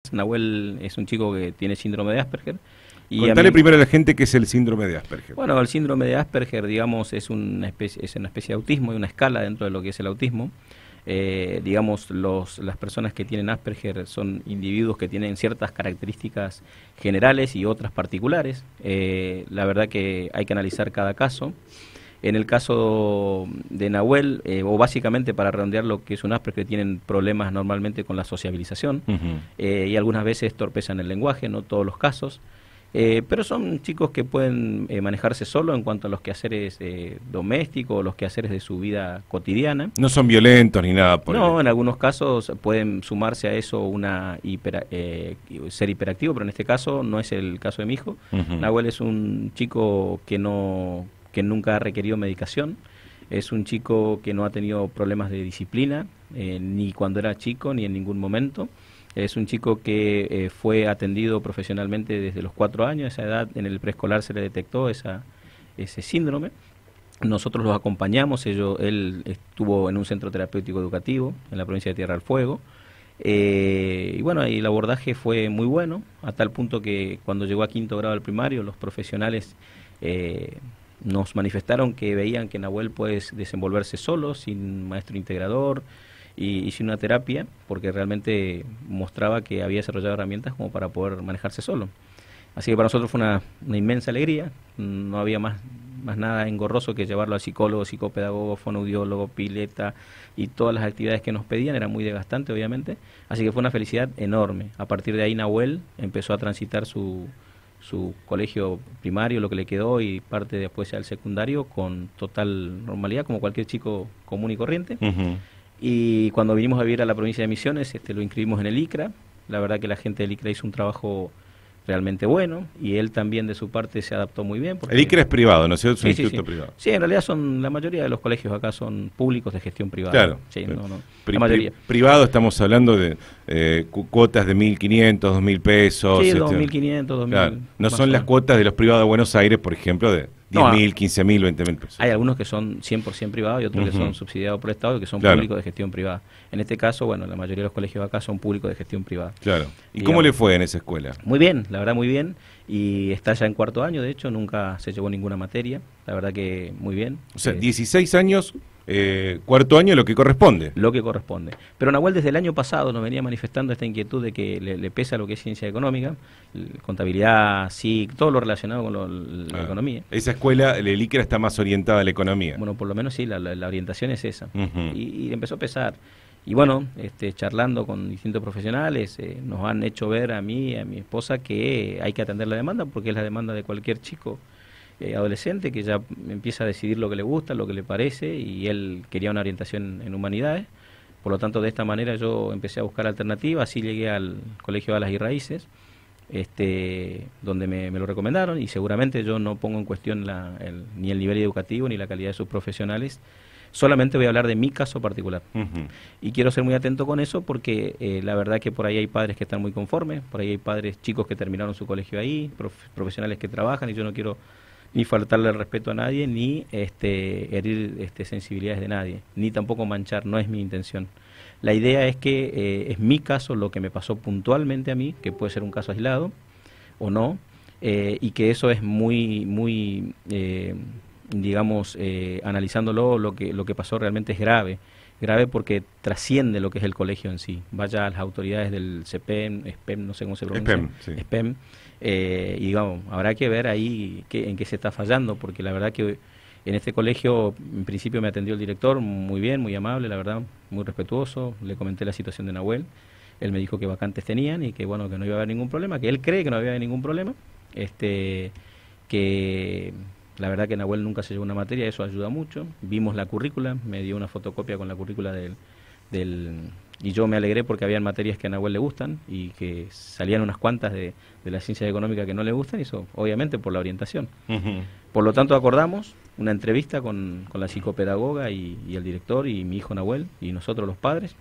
Nahuel es un chico que tiene síndrome de Asperger. Y Contale primero a la gente qué es el síndrome de Asperger. Bueno, el síndrome de Asperger, digamos, es una especie de autismo y una escala dentro de lo que es el autismo. Digamos, las personas que tienen Asperger son individuos que tienen ciertas características generales y otras particulares. La verdad que hay que analizar cada caso. En el caso de Nahuel, o básicamente para redondear lo que es un Asperger, tienen problemas normalmente con la sociabilización y algunas veces torpezan el lenguaje, no todos los casos. Pero son chicos que pueden manejarse solo en cuanto a los quehaceres domésticos o los quehaceres de su vida cotidiana. No son violentos ni nada por No, en algunos casos pueden sumarse a eso ser hiperactivo, pero en este caso no es el caso de mi hijo. Nahuel es un chico que nunca ha requerido medicación, es un chico que no ha tenido problemas de disciplina, ni cuando era chico ni en ningún momento. Es un chico que fue atendido profesionalmente desde los 4 años, a esa edad en el preescolar se le detectó ese síndrome. Nosotros los acompañamos, él estuvo en un centro terapéutico educativo en la provincia de Tierra del Fuego. Y bueno, y el abordaje fue muy bueno, a tal punto que cuando llegó a 5º grado del primario, los profesionales nos manifestaron que veían que Nahuel puede desenvolverse solo, sin maestro integrador, y sin una terapia, porque realmente mostraba que había desarrollado herramientas como para poder manejarse solo. Así que para nosotros fue una inmensa alegría, no había más nada engorroso que llevarlo al psicólogo, psicopedagogo, fonoaudiólogo, pileta y todas las actividades que nos pedían, era muy desgastante obviamente, así que fue una felicidad enorme. A partir de ahí Nahuel empezó a transitar su colegio primario, lo que le quedó, y parte después al secundario con total normalidad, como cualquier chico común y corriente. Y cuando vinimos a vivir a la provincia de Misiones, lo inscribimos en el ICRA. La verdad que la gente del ICRA hizo un trabajo realmente bueno, y él también de su parte se adaptó muy bien. El ICRA es privado, ¿no es cierto? Es un instituto sí. privado. Sí, en realidad la mayoría de los colegios acá son públicos de gestión privada. Claro. Sí, la mayoría. Privado estamos hablando de cuotas de 1.500, 2.000 pesos. Sí, 2.500, 2.000. Claro. No son las cuotas de los privados de Buenos Aires, por ejemplo, de 10.000, 15.000, 20.000 pesos. Hay algunos que son 100% privados y otros que son subsidiados por el Estado y que son públicos de gestión privada. En este caso, bueno, la mayoría de los colegios acá son públicos de gestión privada. Claro. ¿Y cómo le fue en esa escuela? Muy bien, la verdad muy bien. Y está ya en 4º año, de hecho, nunca se llevó ninguna materia. La verdad que muy bien. O sea, 16 años, 4º año, lo que corresponde. Lo que corresponde. Pero Nahuel desde el año pasado nos venía manifestando esta inquietud de que le pesa lo que es ciencia económica, contabilidad, SIC, todo lo relacionado con la economía. Esa escuela, el ICRA, está más orientada a la economía. Bueno, por lo menos sí, la orientación es esa. Y empezó a pesar. Y bueno, charlando con distintos profesionales, nos han hecho ver a mí y a mi esposa que hay que atender la demanda, porque es la demanda de cualquier chico adolescente que ya empieza a decidir lo que le gusta, lo que le parece, y él quería una orientación en humanidades. Por lo tanto, de esta manera yo empecé a buscar alternativas, así llegué al Colegio Alas y Raíces, donde me lo recomendaron, y seguramente yo no pongo en cuestión ni el nivel educativo ni la calidad de sus profesionales. Solamente voy a hablar de mi caso particular. Y quiero ser muy atento con eso porque la verdad que por ahí hay padres que están muy conformes, por ahí hay padres chicos que terminaron su colegio ahí, profesionales que trabajan, y yo no quiero ni faltarle el respeto a nadie, ni herir sensibilidades de nadie, ni tampoco manchar, no es mi intención. La idea es que es mi caso, lo que me pasó puntualmente a mí, que puede ser un caso aislado o no, y que eso es muy digamos, analizándolo, lo que pasó realmente es grave porque trasciende lo que es el colegio en sí. Vaya a las autoridades del CEPEM, SPEM, no sé cómo se pronuncia, SPEM, y digamos, habrá que ver ahí en qué se está fallando, porque la verdad que en este colegio, en principio me atendió el director muy bien, muy amable, la verdad, muy respetuoso. Le comenté la situación de Nahuel, él me dijo que vacantes tenían y que bueno, que no iba a haber ningún problema, que él cree que no había ningún problema, que la verdad que Nahuel nunca se llevó una materia, eso ayuda mucho. Vimos la currícula, me dio una fotocopia con la currícula y yo me alegré porque habían materias que a Nahuel le gustan y que salían unas cuantas de la ciencia económica que no le gustan, y eso obviamente por la orientación. Por lo tanto acordamos una entrevista con la psicopedagoga y el director y mi hijo Nahuel y nosotros los padres.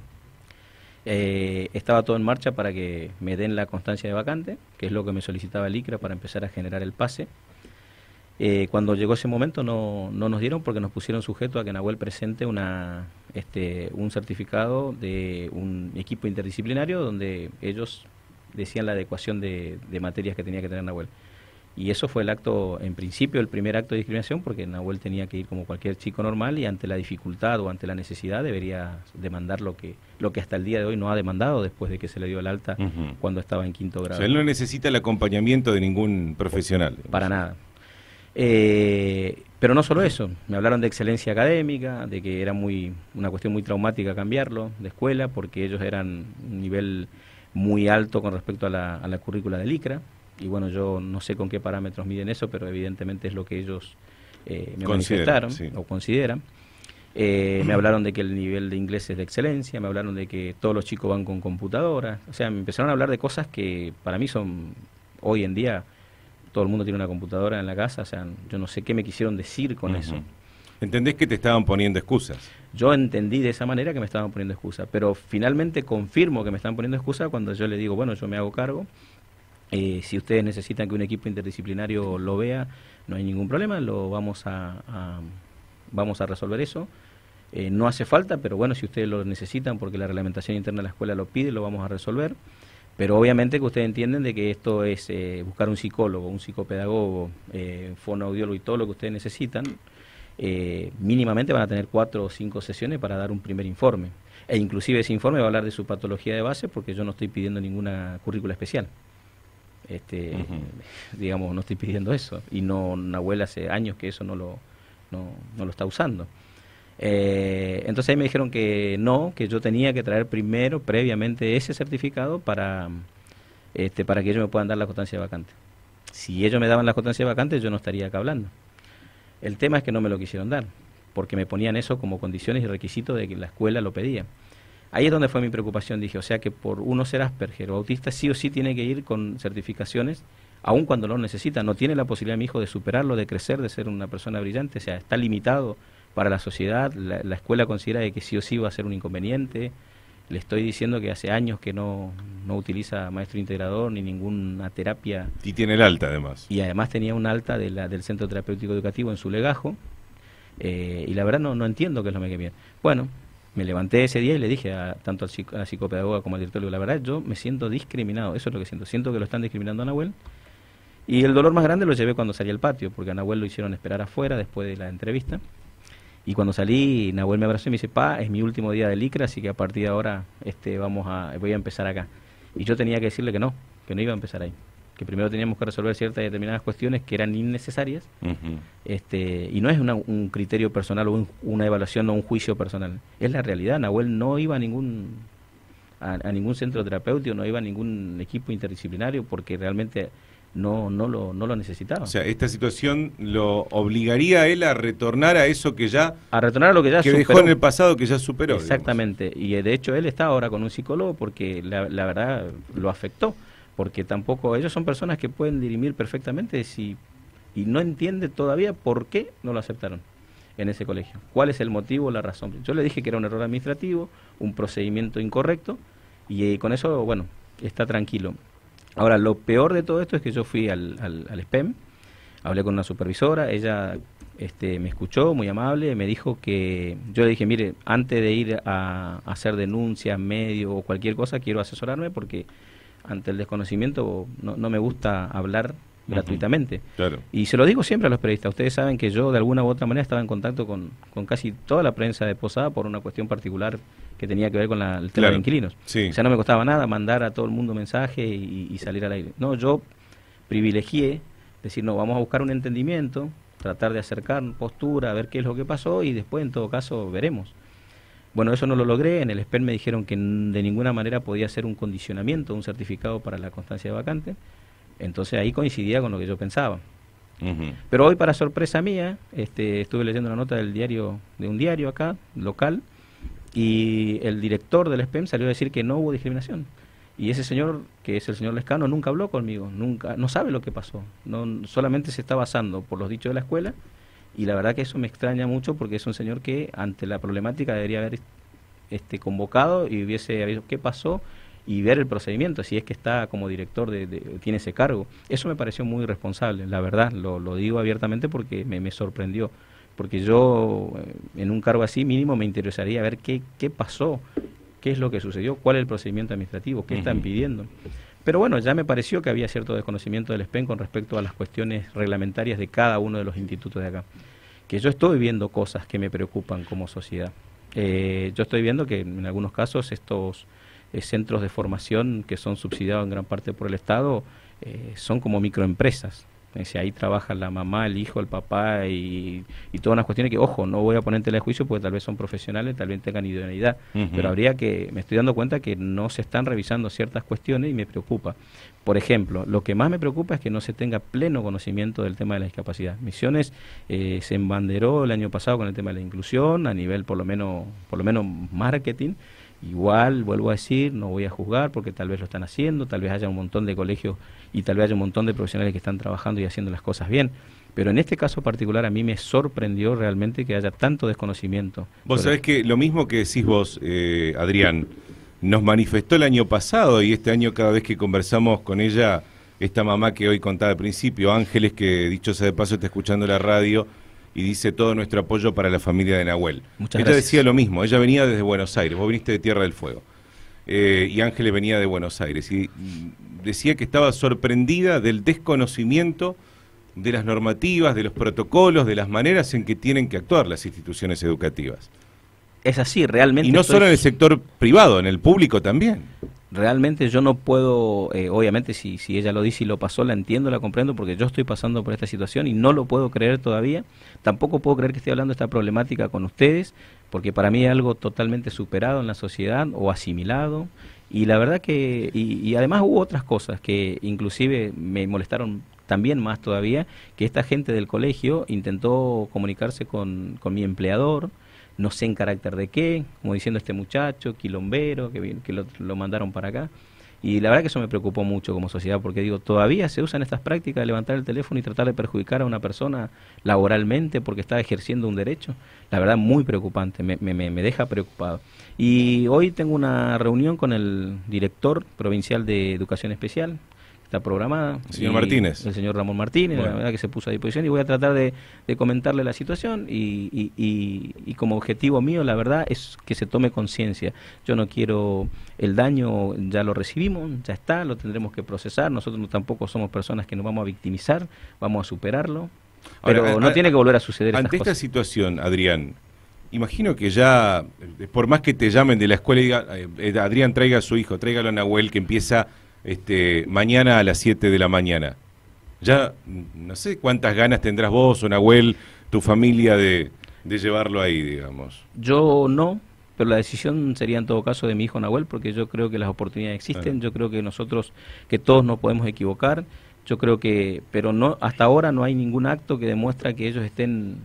Estaba todo en marcha para que me den la constancia de vacante, que es lo que me solicitaba el ICRA para empezar a generar el pase. Cuando llegó ese momento no nos dieron, porque nos pusieron sujeto a que Nahuel presente un certificado de un equipo interdisciplinario donde ellos decían la adecuación de materias que tenía que tener Nahuel. Y eso fue el acto, en principio, el primer acto de discriminación, porque Nahuel tenía que ir como cualquier chico normal y ante la dificultad o ante la necesidad debería demandar lo que hasta el día de hoy no ha demandado después de que se le dio el alta cuando estaba en quinto grado. O sea, él no necesita el acompañamiento de ningún profesional. Digamos. Para nada. Pero no solo eso, me hablaron de excelencia académica, de que era una cuestión muy traumática cambiarlo de escuela, porque ellos eran un nivel muy alto con respecto a la currícula del ICRA. Y bueno, yo no sé con qué parámetros miden eso, pero evidentemente es lo que ellos me manifestaron o consideran. Me hablaron de que el nivel de inglés es de excelencia, me hablaron de que todos los chicos van con computadoras. O sea, me empezaron a hablar de cosas que para mí son, hoy en día, todo el mundo tiene una computadora en la casa. O sea, yo no sé qué me quisieron decir con eso. ¿Entendés que te estaban poniendo excusas? Yo entendí de esa manera que me estaban poniendo excusas, pero finalmente confirmo que me están poniendo excusas cuando yo le digo, bueno, yo me hago cargo. Si ustedes necesitan que un equipo interdisciplinario lo vea, no hay ningún problema, vamos a resolver eso. No hace falta, pero bueno, si ustedes lo necesitan porque la reglamentación interna de la escuela lo pide, lo vamos a resolver. Pero obviamente que ustedes entienden de que esto es buscar un psicólogo, un psicopedagogo, fonoaudiólogo y todo lo que ustedes necesitan. Mínimamente van a tener 4 o 5 sesiones para dar un primer informe. E inclusive ese informe va a hablar de su patología de base porque yo no estoy pidiendo ninguna currícula especial. Digamos, no estoy pidiendo eso, y Nahuel hace años que eso no lo está usando. Entonces ahí me dijeron que no, que yo tenía que traer previamente ese certificado para que ellos me puedan dar la constancia de vacante. Si ellos me daban la constancia de vacante, yo no estaría acá hablando. El tema es que no me lo quisieron dar, porque me ponían eso como condiciones y requisitos de que la escuela lo pedía. Ahí es donde fue mi preocupación, dije, o sea que por uno ser Asperger o autista sí o sí tiene que ir con certificaciones, aun cuando lo necesita, no tiene la posibilidad mi hijo de superarlo, de crecer, de ser una persona brillante, o sea, está limitado para la sociedad, la escuela considera de que sí o sí va a ser un inconveniente. Le estoy diciendo que hace años que no utiliza maestro integrador ni ninguna terapia. Y tiene el alta además. Y además tenía un alta del Centro Terapéutico Educativo en su legajo, y la verdad no entiendo qué es lo que viene. Bueno, me levanté ese día y le dije tanto a la psicopedagoga como al director, la verdad yo me siento discriminado, eso es lo que siento que lo están discriminando a Nahuel. Y el dolor más grande lo llevé cuando salí al patio, porque a Nahuel lo hicieron esperar afuera después de la entrevista. Y cuando salí, Nahuel me abrazó y me dice, pa, es mi último día del ICRA, así que a partir de ahora voy a empezar acá. Y yo tenía que decirle que no iba a empezar ahí. Que primero teníamos que resolver ciertas determinadas cuestiones que eran innecesarias. Y no es un criterio personal o una evaluación o un juicio personal. Es la realidad. Nahuel no iba a ningún centro terapéutico, no iba a ningún equipo interdisciplinario porque realmente no lo necesitaba. O sea, esta situación lo obligaría a él a retornar a eso que ya... A retornar a lo que ya superó. Dejó en el pasado, que ya superó. Exactamente. Digamos. Y de hecho él está ahora con un psicólogo porque la verdad lo afectó. Porque tampoco, ellos son personas que pueden dirimir perfectamente y no entiende todavía por qué no lo aceptaron en ese colegio. ¿Cuál es el motivo o la razón? Yo le dije que era un error administrativo, un procedimiento incorrecto, y con eso, bueno, está tranquilo. Ahora, lo peor de todo esto es que yo fui al SPEM, hablé con una supervisora, ella me escuchó, muy amable, me dijo que, yo le dije, mire, antes de ir a hacer denuncias, medio o cualquier cosa, quiero asesorarme porque ante el desconocimiento no me gusta hablar gratuitamente. Claro. Y se lo digo siempre a los periodistas. Ustedes saben que yo de alguna u otra manera estaba en contacto con casi toda la prensa de Posada por una cuestión particular que tenía que ver con el tema de inquilinos. Sí. O sea, no me costaba nada mandar a todo el mundo mensaje y salir al aire. No, yo privilegié decir, no, vamos a buscar un entendimiento, tratar de acercar postura, a ver qué es lo que pasó y después en todo caso veremos. Bueno, eso no lo logré. En el SPEN me dijeron que de ninguna manera podía ser un condicionamiento, un certificado para la constancia de vacante. Entonces ahí coincidía con lo que yo pensaba. Pero hoy, para sorpresa mía, estuve leyendo una nota de un diario acá, local, y el director del SPEN salió a decir que no hubo discriminación. Y ese señor, que es el señor Lescano, nunca habló conmigo, no sabe lo que pasó. Solamente se está basando por los dichos de la escuela. Y la verdad que eso me extraña mucho porque es un señor que ante la problemática debería haber convocado y hubiese habido qué pasó y ver el procedimiento, si es que está como director, tiene ese cargo. Eso me pareció muy irresponsable, la verdad, lo digo abiertamente porque me sorprendió. Porque yo, en un cargo así mínimo, me interesaría ver qué pasó, qué es lo que sucedió, cuál es el procedimiento administrativo, qué están pidiendo. Pero bueno, ya me pareció que había cierto desconocimiento del SPEN con respecto a las cuestiones reglamentarias de cada uno de los institutos de acá. Que yo estoy viendo cosas que me preocupan como sociedad. Yo estoy viendo que en algunos casos estos centros de formación que son subsidiados en gran parte por el Estado son como microempresas. Ahí trabaja la mamá, el hijo, el papá y todas unas cuestiones que, ojo, no voy a poner en tela de juicio porque tal vez son profesionales, tal vez tengan idoneidad, pero me estoy dando cuenta que no se están revisando ciertas cuestiones y me preocupa. Por ejemplo, lo que más me preocupa es que no se tenga pleno conocimiento del tema de la discapacidad. Misiones se embanderó el año pasado con el tema de la inclusión, a nivel por lo menos marketing. Igual, vuelvo a decir, no voy a juzgar porque tal vez lo están haciendo, tal vez haya un montón de colegios y tal vez haya un montón de profesionales que están trabajando y haciendo las cosas bien. Pero en este caso particular a mí me sorprendió realmente que haya tanto desconocimiento. Vos sabés que lo mismo que decís vos, Adrián, nos manifestó el año pasado y este año cada vez que conversamos con ella, esta mamá que hoy contaba al principio, Ángeles, que dicho sea de paso está escuchando la radio, y dice todo nuestro apoyo para la familia de Nahuel. Muchas ella gracias. Decía lo mismo, ella venía desde Buenos Aires, vos viniste de Tierra del Fuego, y Ángeles venía de Buenos Aires, y decía que estaba sorprendida del desconocimiento de las normativas, de los protocolos, de las maneras en que tienen que actuar las instituciones educativas. Es así, realmente. Y no solo en el sector privado, en el público también. Realmente yo no puedo, obviamente si ella lo dice y lo pasó, la entiendo, la comprendo, porque yo estoy pasando por esta situación y no lo puedo creer todavía. Tampoco puedo creer que esté hablando de esta problemática con ustedes, porque para mí es algo totalmente superado en la sociedad o asimilado. Y la verdad que, y además hubo otras cosas que inclusive me molestaron también más todavía, que esta gente del colegio intentó comunicarse con mi empleador, no sé en carácter de qué, como diciendo este muchacho, quilombero, que lo mandaron para acá. Y la verdad que eso me preocupó mucho como sociedad, porque digo, todavía se usan estas prácticas de levantar el teléfono y tratar de perjudicar a una persona laboralmente porque está ejerciendo un derecho. La verdad, muy preocupante, me deja preocupado. Y hoy tengo una reunión con el director provincial de Educación Especial, está programada. El señor Martínez. El señor Ramón Martínez, bueno, la verdad que se puso a disposición y voy a tratar de comentarle la situación y como objetivo mío, la verdad, es que se tome conciencia. Yo no quiero el daño, ya lo recibimos, ya está, lo tendremos que procesar. Nosotros tampoco somos personas que nos vamos a victimizar, vamos a superarlo, pero ahora, no tiene que volver a suceder ante estas esta cosas. situación, Adrián, imagino que ya, por más que te llamen de la escuela y diga, Adrián, traiga a su hijo, tráigalo a Nahuel, que empieza mañana a las 7 de la mañana. Ya no sé cuántas ganas tendrás vos o Nahuel, tu familia, de llevarlo ahí, digamos. Yo no, pero la decisión sería en todo caso de mi hijo Nahuel, porque yo creo que las oportunidades existen, yo creo que nosotros, que todos nos podemos equivocar, yo creo que, pero no, hasta ahora no hay ningún acto que demuestra que ellos estén,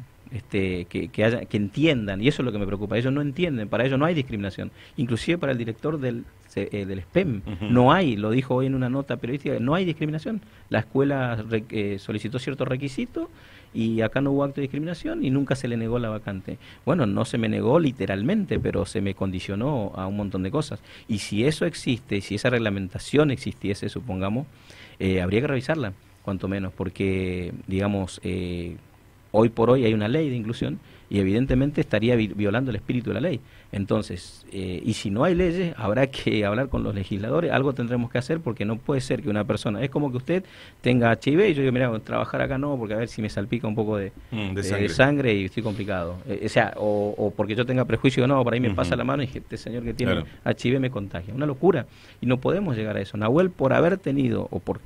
que entiendan, y eso es lo que me preocupa. Ellos no entienden, para ellos no hay discriminación, inclusive para el director del SPEM, no hay, lo dijo hoy en una nota periodística, no hay discriminación. La escuela solicitó ciertos requisitos y acá no hubo acto de discriminación y nunca se le negó la vacante. Bueno, no se me negó literalmente, pero se me condicionó a un montón de cosas. Y si eso existe, si esa reglamentación existiese, supongamos, habría que revisarla, cuanto menos, porque, digamos, hoy por hoy hay una ley de inclusión y evidentemente estaría violando el espíritu de la ley. Entonces, y si no hay leyes, habrá que hablar con los legisladores, algo tendremos que hacer, porque no puede ser que una persona, es como que usted tenga HIV y yo digo, mira, trabajar acá no, porque a ver si me salpica un poco de sangre y estoy complicado. O sea, o porque yo tenga prejuicio, no, por ahí me pasa la mano y este señor que tiene HIV me contagia. Una locura. Y no podemos llegar a eso. Nahuel, por haber tenido, o por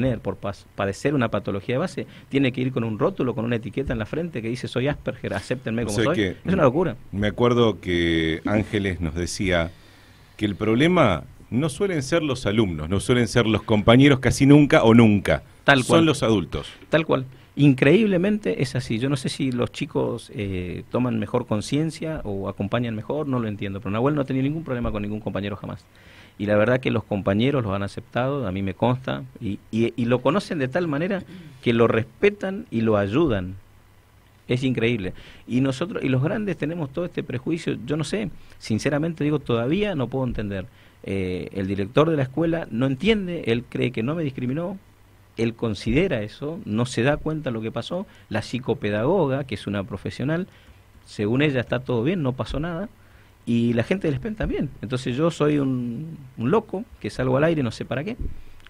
padecer una patología de base, tiene que ir con un rótulo, con una etiqueta en la frente que dice, soy Asperger, acéptenme como soy. Es una locura. Me acuerdo que Ángeles nos decía que el problema no suelen ser los alumnos, no suelen ser los compañeros casi nunca o nunca, son los adultos. Tal cual. Increíblemente es así. Yo no sé si los chicos toman mejor conciencia o acompañan mejor, no lo entiendo, pero Nahuel no ha tenido ningún problema con ningún compañero jamás. Y la verdad que los compañeros los han aceptado, a mí me consta, y lo conocen de tal manera que lo respetan y lo ayudan. Es increíble. Y nosotros, y los grandes tenemos todo este prejuicio, yo no sé, sinceramente digo, todavía no puedo entender. El director de la escuela no entiende, él cree que no me discriminó, él considera eso, no se da cuenta de lo que pasó. La psicopedagoga, que es una profesional, según ella está todo bien, no pasó nada, y la gente del SPEN también. Entonces yo soy un loco que salgo al aire, no sé para qué,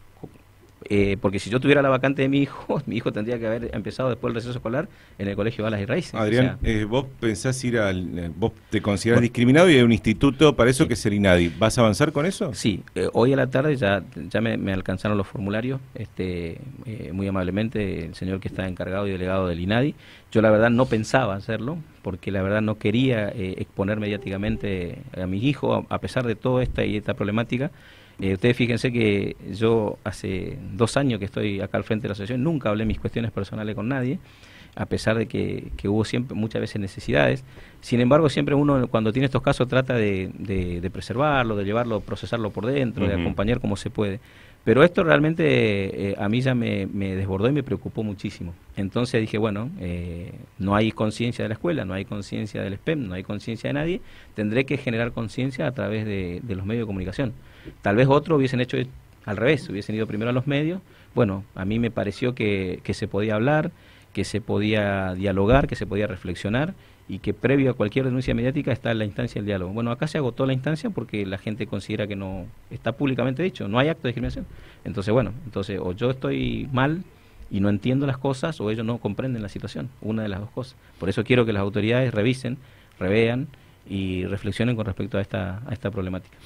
Porque si yo tuviera la vacante de mi hijo tendría que haber empezado después del receso escolar en el colegio Balas y Raíces. Adrián, o sea, vos pensás vos te considerás discriminado y hay un instituto para eso, sí, que es el INADI. ¿Vas a avanzar con eso? Sí, hoy a la tarde ya me alcanzaron los formularios, muy amablemente el señor que está encargado y delegado del INADI. Yo la verdad no pensaba hacerlo, porque la verdad no quería exponer mediáticamente a mi hijo, a pesar de toda esta problemática. Ustedes fíjense que yo hace 2 años que estoy acá al frente de la asociación, nunca hablé mis cuestiones personales con nadie, a pesar de que hubo siempre muchas veces necesidades. Sin embargo, siempre uno cuando tiene estos casos trata de preservarlo, de llevarlo, procesarlo por dentro, de acompañar como se puede. Pero esto realmente a mí ya me desbordó y me preocupó muchísimo. Entonces dije, bueno, no hay conciencia de la escuela, no hay conciencia del SPEM, no hay conciencia de nadie, tendré que generar conciencia a través de los medios de comunicación. Tal vez otros hubiesen hecho al revés, hubiesen ido primero a los medios. Bueno, a mí me pareció que se podía hablar, que se podía dialogar, que se podía reflexionar y que previo a cualquier denuncia mediática está la instancia del diálogo. Bueno, acá se agotó la instancia porque la gente considera que no está públicamente dicho, no hay acto de discriminación. Entonces, bueno, o yo estoy mal y no entiendo las cosas o ellos no comprenden la situación, una de las dos cosas. Por eso quiero que las autoridades revisen, revean y reflexionen con respecto a esta problemática.